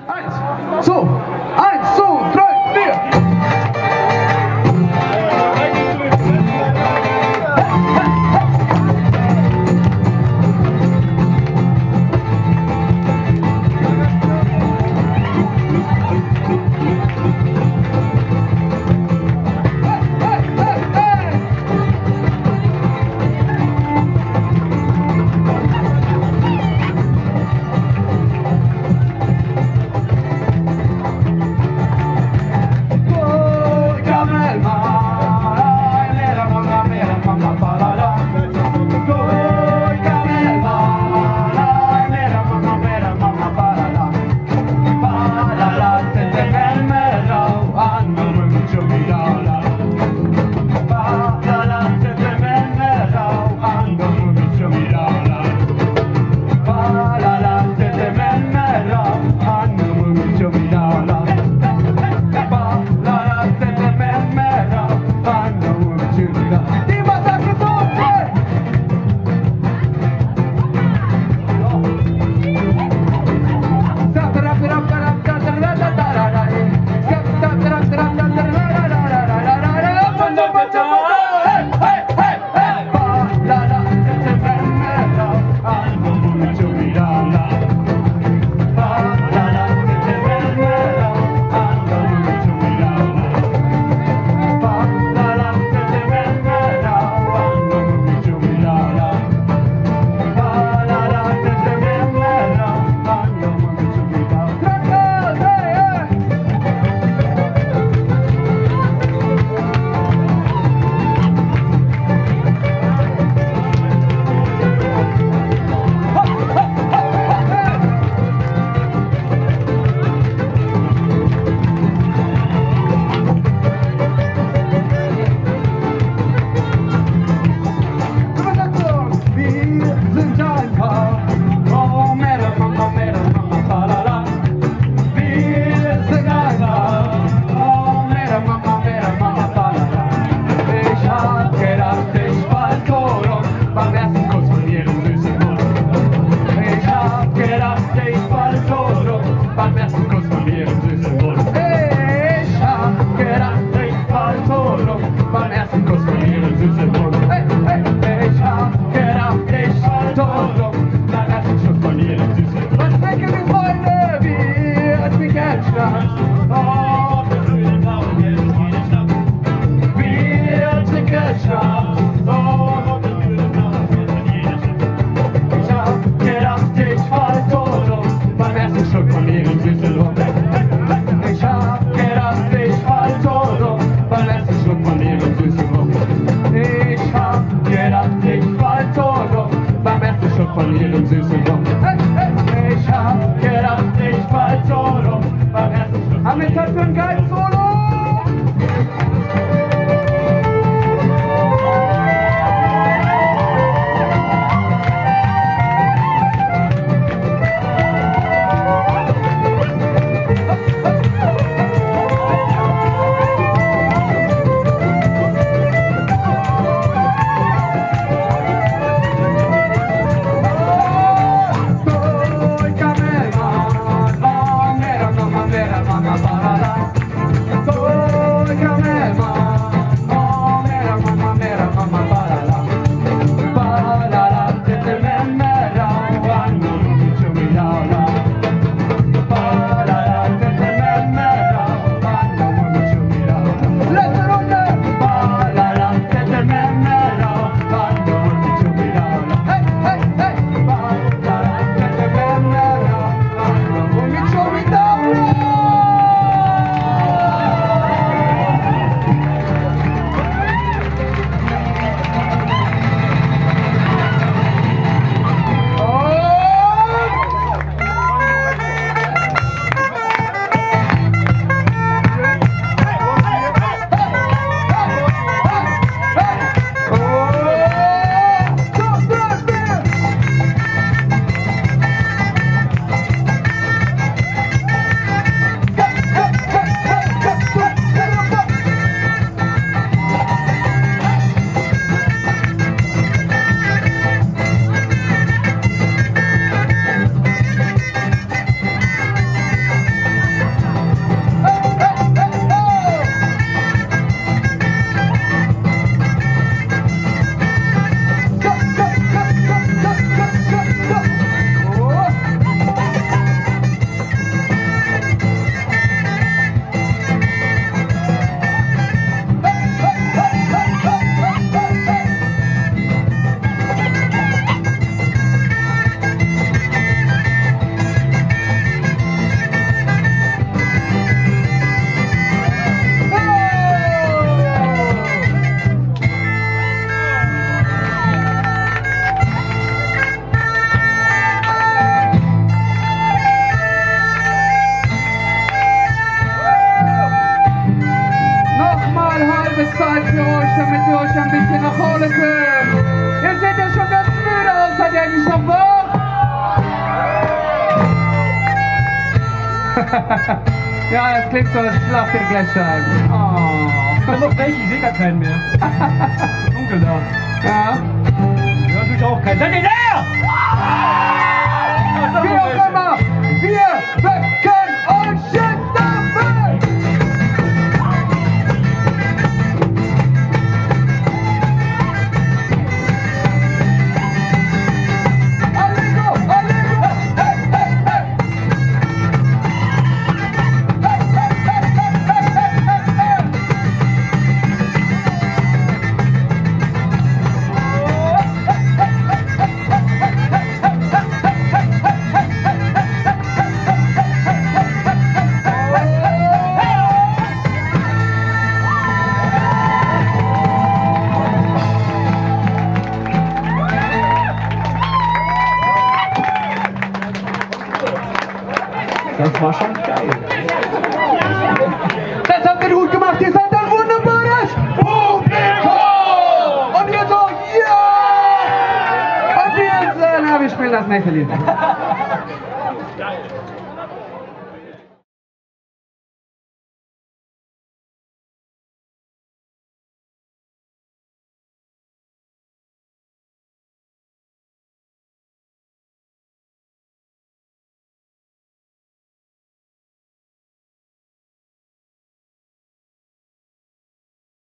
1, 2, 3, 4. Haben wir Zeit für ein geiles Solo? Duj Kamel Man, durch, damit ihr euch ein bisschen nachholen könnt. Ihr seht ja schon ganz müde aus, seid ihr eigentlich noch wach? Ja, das klingt so, als schlaft ihr gleich ein. Oh. Da noch welche, ich sehe gar keinen mehr. Dunkel da. Ja. Ja, natürlich auch keinen. Seid ihr da? Wie auch immer, wir wecken euch jetzt damit! Allegro, allegro! Hey, hey, hey! Das war schon geil. Das habt ihr gut gemacht, ihr seid ein wunderbares Publikum! Und ihr so, ja! Und wir spielen das nächste Lied.